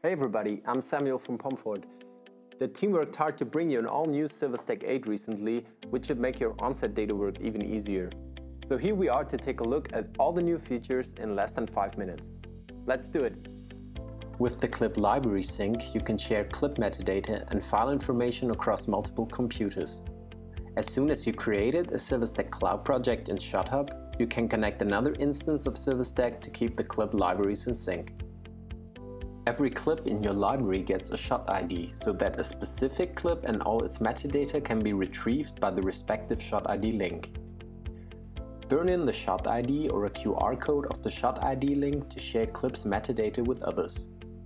Hey everybody, I'm Samuel from Pomford. The team worked hard to bring you an all-new Silverstack 8 recently, which should make your on-set data work even easier. So here we are to take a look at all the new features in less than 5 minutes. Let's do it! With the Clip Library Sync, you can share clip metadata and file information across multiple computers. As soon as you created a Silverstack Cloud project in ShotHub, you can connect another instance of Silverstack to keep the clip libraries in sync. Every clip in your library gets a shot ID, so that a specific clip and all its metadata can be retrieved by the respective shot ID link. Burn in the shot ID or a QR code of the shot ID link to share clips metadata with others.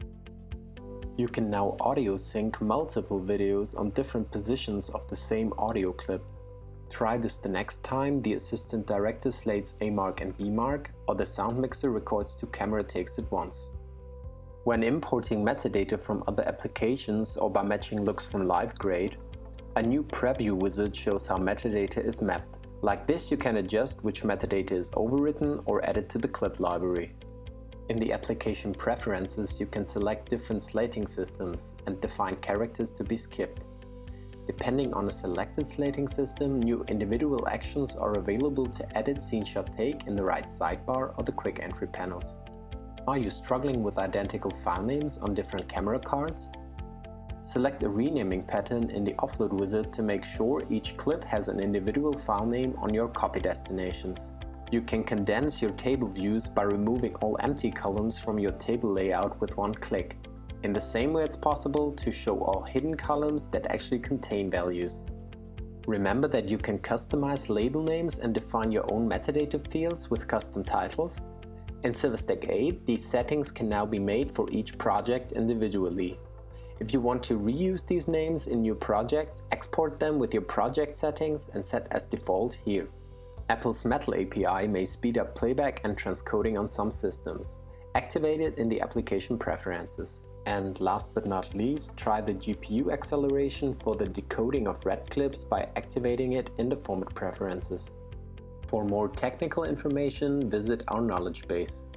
You can now audio sync multiple videos on different positions of the same audio clip. Try this the next time the assistant director slates A mark and B mark, or the sound mixer records 2 camera takes at once. When importing metadata from other applications or by matching looks from LiveGrade, a new preview wizard shows how metadata is mapped. Like this, you can adjust which metadata is overwritten or added to the clip library. In the application preferences, you can select different slating systems and define characters to be skipped. Depending on a selected slating system, new individual actions are available to edit scene shot take in the right sidebar or the quick entry panels. Are you struggling with identical file names on different camera cards? Select a renaming pattern in the offload wizard to make sure each clip has an individual file name on your copy destinations. You can condense your table views by removing all empty columns from your table layout with one click. In the same way, it's possible to show all hidden columns that actually contain values. Remember that you can customize label names and define your own metadata fields with custom titles. In Silverstack 8, these settings can now be made for each project individually. If you want to reuse these names in new projects, export them with your project settings and set as default here. Apple's Metal API may speed up playback and transcoding on some systems. Activate it in the application preferences. And last but not least, try the GPU acceleration for the decoding of red clips by activating it in the format preferences. For more technical information, visit our knowledge base.